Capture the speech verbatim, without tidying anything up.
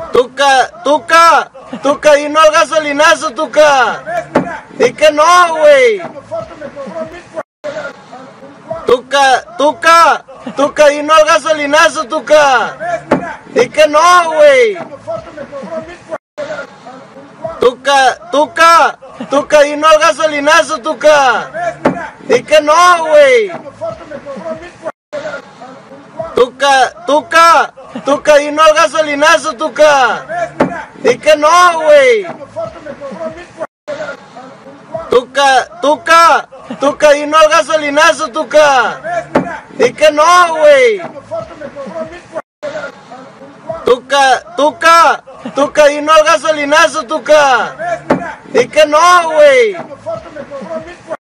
Tuca, Tuca, Tuca, y no al gasolinazo, Tuca. Di que no, güey. Tuca, Tuca, Tuca, y no al gasolinazo, Tuca. Di que no, güey. Tuca, Tuca, Tuca, y no al gasolinazo, Tuca. Di que no, güey. Tuca, Tuca, Tuca, y no al gasolinazo, Tuca. Di que no, güey. Tuca, Tuca, Tuca, y no al gasolinazo, Tuca. Di que no, güey. Tuca, Tuca, Tuca, y no al gasolinazo, Tuca. Di que no, güey.